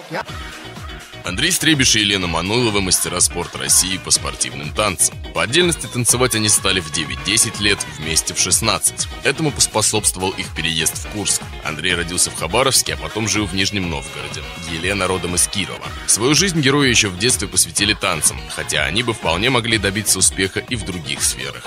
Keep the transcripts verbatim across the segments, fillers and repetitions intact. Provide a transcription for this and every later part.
Андрей Стребиш и Елена Манойлова – мастера спорта России по спортивным танцам. По отдельности танцевать они стали в девять-десять лет, вместе в шестнадцать. Этому поспособствовал их переезд в Курск. Андрей родился в Хабаровске, а потом жил в Нижнем Новгороде. Елена родом из Кирова. Свою жизнь герои еще в детстве посвятили танцам, хотя они бы вполне могли добиться успеха и в других сферах.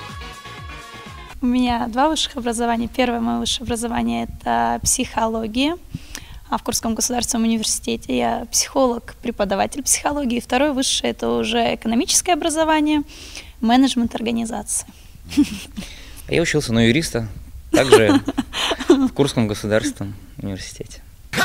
У меня два высших образования. Первое мое высшее образование – это психология. А в Курском государственном университете я психолог, преподаватель психологии. Второе высшее – это уже экономическое образование, менеджмент организации. Я учился на юриста, также в Курском государственном университете.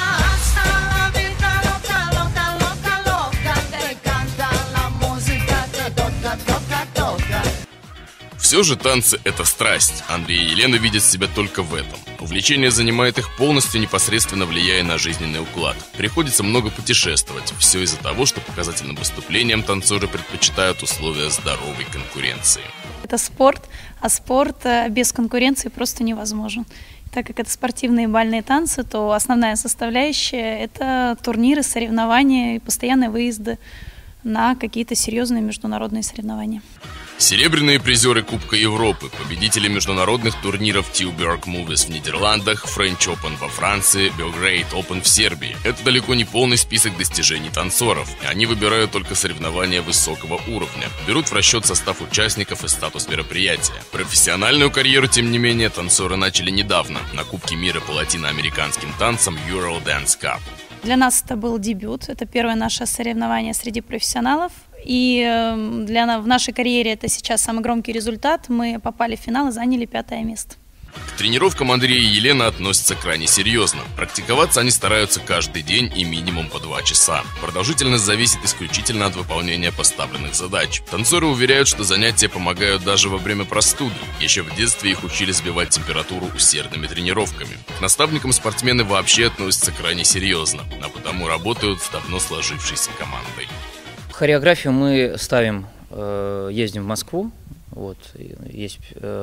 Все же танцы – это страсть. Андрей и Елена видят себя только в этом. Увлечение занимает их полностью, непосредственно влияя на жизненный уклад. Приходится много путешествовать. Все из-за того, что показательным выступлениям танцоры предпочитают условия здоровой конкуренции. Это спорт, а спорт без конкуренции просто невозможен. Так как это спортивные бальные танцы, то основная составляющая – это турниры, соревнования и постоянные выезды на какие-то серьезные международные соревнования. Серебряные призеры Кубка Европы, победители международных турниров Tilburg Movies в Нидерландах, French Open во Франции, Belgrade Open в Сербии. Это далеко не полный список достижений танцоров. Они выбирают только соревнования высокого уровня, берут в расчет состав участников и статус мероприятия. Профессиональную карьеру, тем не менее, танцоры начали недавно, на Кубке мира по латиноамериканским танцам Euro Dance Cup. Для нас это был дебют, это первое наше соревнование среди профессионалов. И для, в нашей карьере это сейчас самый громкий результат. Мы попали в финал и заняли пятое место. К тренировкам Андрея и Елены относятся крайне серьезно. Практиковаться они стараются каждый день и минимум по два часа. Продолжительность зависит исключительно от выполнения поставленных задач. Танцоры уверяют, что занятия помогают даже во время простуды. Еще в детстве их учили сбивать температуру усердными тренировками. К наставникам спортсмены вообще относятся крайне серьезно, а потому работают с давно сложившейся командой. Хореографию мы ставим, э, ездим в Москву. Вот, есть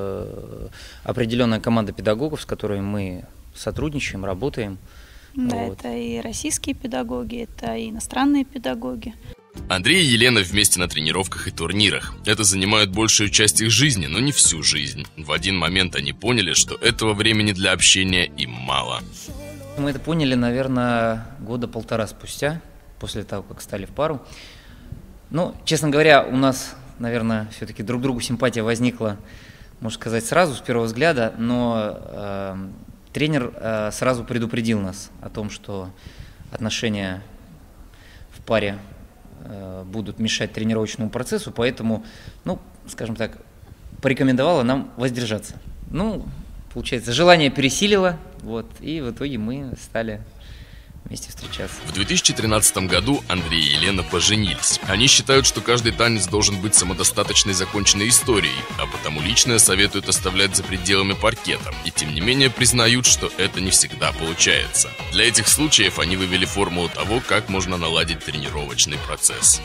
э, определенная команда педагогов, с которой мы сотрудничаем, работаем. Да, вот. Это и российские педагоги, это и иностранные педагоги. Андрей и Елена вместе на тренировках и турнирах. Это занимает большую часть их жизни, но не всю жизнь. В один момент они поняли, что этого времени для общения им мало. Мы это поняли, наверное, года полтора спустя, после того, как стали в пару. Ну, честно говоря, у нас, наверное, все-таки друг к другу симпатия возникла, можно сказать, сразу, с первого взгляда, но э, тренер э, сразу предупредил нас о том, что отношения в паре э, будут мешать тренировочному процессу, поэтому, ну, скажем так, порекомендовала нам воздержаться. Ну, получается, желание пересилило, вот, и в итоге мы стали вместе встречаться. В две тысячи тринадцатом году Андрей и Елена поженились. Они считают, что каждый танец должен быть самодостаточной законченной историей, а потому личное советуют оставлять за пределами паркета. И тем не менее признают, что это не всегда получается. Для этих случаев они вывели формулу того, как можно наладить тренировочный процесс.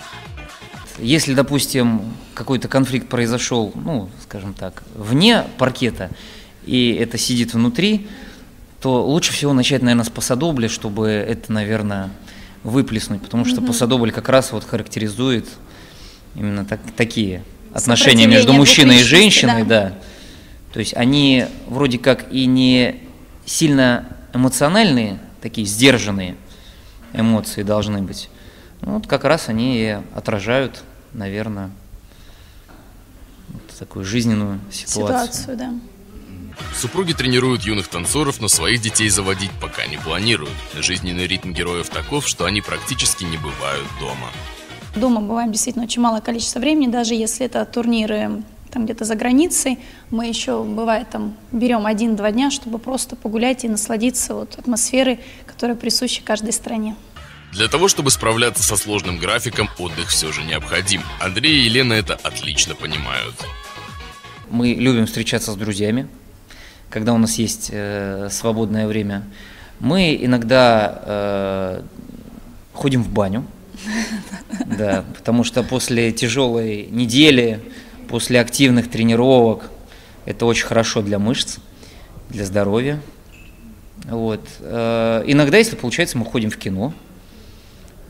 Если, допустим, какой-то конфликт произошел, ну, скажем так, вне паркета, и это сидит внутри, то лучше всего начать, наверное, с пасодобля, чтобы это, наверное, выплеснуть, потому что mm-hmm. пасодобль как раз вот характеризует именно так, такие отношения между мужчиной и женщиной, да. да. То есть они вроде как и не сильно эмоциональные, такие сдержанные эмоции должны быть. Ну, вот как раз они и отражают, наверное, вот такую жизненную ситуацию. Ситуацию, да. Супруги тренируют юных танцоров, но своих детей заводить пока не планируют. Жизненный ритм героев таков, что они практически не бывают дома. Дома бываем действительно очень малое количество времени, даже если это турниры там где-то за границей. Мы еще, бывает, там берем один-два дня, чтобы просто погулять и насладиться вот атмосферой, которая присуща каждой стране. Для того, чтобы справляться со сложным графиком, отдых все же необходим. Андрей и Елена это отлично понимают. Мы любим встречаться с друзьями, когда у нас есть э, свободное время. Мы иногда э, ходим в баню, да, потому что после тяжелой недели, после активных тренировок, это очень хорошо для мышц, для здоровья. Вот. Э, иногда, если получается, мы ходим в кино.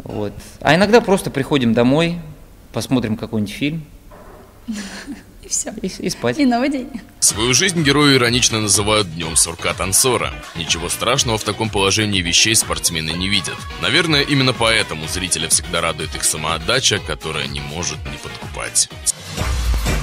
Вот. А иногда просто приходим домой, посмотрим какой-нибудь фильм. И все. И, и спать. И новый день. Свою жизнь герои иронично называют днем сурка-танцора. Ничего страшного в таком положении вещей спортсмены не видят. Наверное, именно поэтому зрителя всегда радует их самоотдача, которая не может не подкупать.